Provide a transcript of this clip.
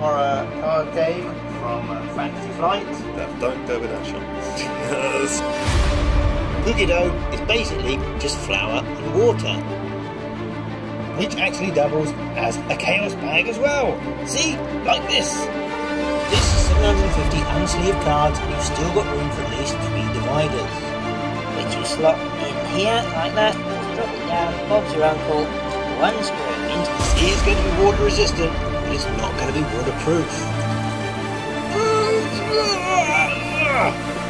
horror card game from Fantasy Flight. Don't go with that shot. Cookie dough is basically just flour and water, which actually doubles as a chaos bag as well. See? Like this. This is 750 unsleeved cards, and you've still got room for at least 3 dividers, which you slot in here like that. Just drop it down. Bob's your uncle. One screw into the... See, it's going to be water resistant, but it's not going to be waterproof.